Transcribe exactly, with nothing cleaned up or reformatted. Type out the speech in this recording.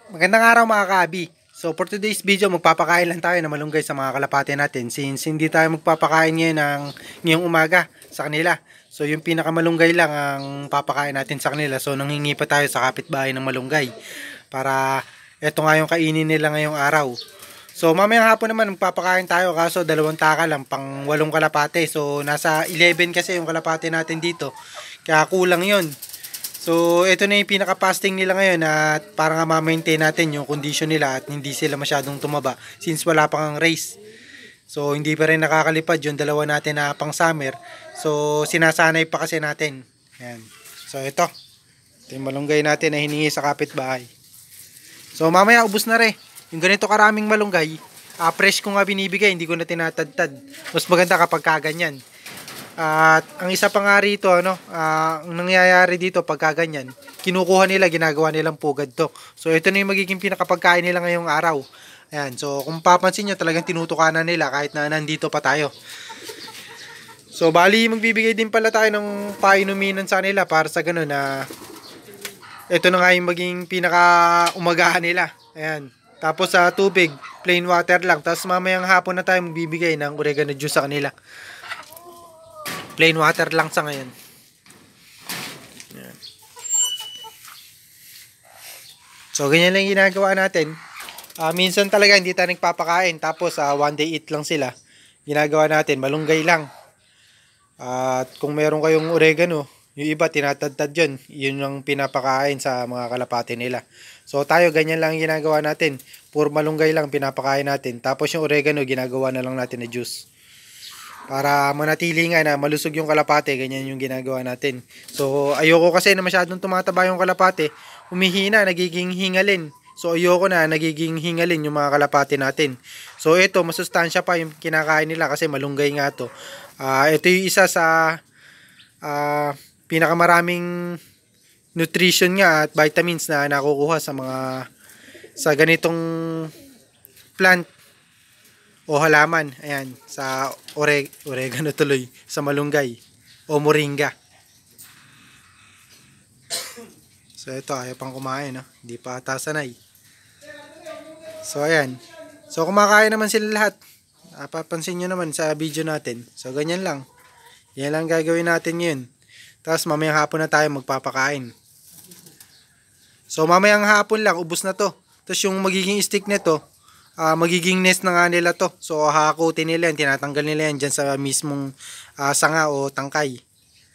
Magandang araw mga kaabi. So for today's video, magpapakain lang tayo ng malunggay sa mga kalapate natin since hindi tayo magpapakain ngayon ng ngayong umaga sa kanila. So yung pinakamalunggay lang ang papakain natin sa kanila. So nanghingi pa tayo sa kapitbahay ng malunggay para eto nga yung kainin nila ngayong araw. So mamayang hapon naman magpapakain tayo kaso dalawang taka lang pang walong kalapate. So nasa eleven kasi yung kalapate natin dito. Kaya kulang yun. So, ito na yung pinaka-fasting nila ngayon at para nga ma-maintain natin yung condition nila at hindi sila masyadong tumaba since wala pang race. So, hindi pa rin nakakalipad yung dalawa natin na pang summer. So, sinasanay pa kasi natin. Yan. So, ito. Ito yung malunggay natin na hiningi sa kapitbahay. So, mamaya ubos na rin. Yung ganito karaming malunggay, uh, fresh ko nga binibigay, hindi ko na tinatadtad. Mas maganda kapag kaganyan. At uh, ang isa pa nga rito, ano, uh, ang nangyayari dito pagka ganyan, kinukuha nila, ginagawa nilang pugad to. So ito na yung magiging pinakapagkain nila ngayong araw. Ayan, so kung papansin nyo, talagang tinutukanan nila kahit na nandito pa tayo. So bali, magbibigay din pala tayo ng painuminan sa kanila para sa ganun na ito na nga yung maging pinaka-umagahan nila. Ayan, tapos sa uh, tubig, plain water lang. Tapos mamayang hapon na tayo magbibigay ng oregano juice sa kanila. Plain water lang sa ngayon. Yan. So, ganyan lang ginagawa natin. Uh, minsan talaga hindi tayo nagpapakain. Tapos, uh, one day eat lang sila. Ginagawa natin, malunggay lang. At uh, kung meron kayong oregano, yung iba tinatadtad yun. Yun yung pinapakain sa mga kalapate nila. So, tayo ganyan lang ginagawa natin. Puro malunggay lang pinapakain natin. Tapos yung oregano, ginagawa na lang natin na juice. Para manatili nga na malusog yung kalapate, ganyan yung ginagawa natin. So, ayoko kasi na masyadong tumataba yung kalapate. Humihina, nagiging hingalin. So, ayoko na nagiging hingalin yung mga kalapate natin. So, ito, masustansya pa yung kinakain nila kasi malunggay nga to. Uh, ito yung isa sa uh, pinakamaraming nutrition nga at vitamins na nakukuha sa mga sa ganitong plant o halaman, ayan, sa oreg oregano tuloy, sa malunggay o moringa. So ito, ayaw pang kumain, no? Hindi pa ata sanay. So ayan. So kumakain naman sila lahat. Napapansin nyo naman sa video natin. So ganyan lang. Yan lang gagawin natin yun. Tapos mamayang hapon na tayo magpapakain. So mamayang hapon lang, ubos na to. Tapos yung magiging stick nito, Uh, magiging nest na nga nila to. So hahakutin nila yan, tinatanggal nila yan dyan sa mismong uh, sanga o tangkay.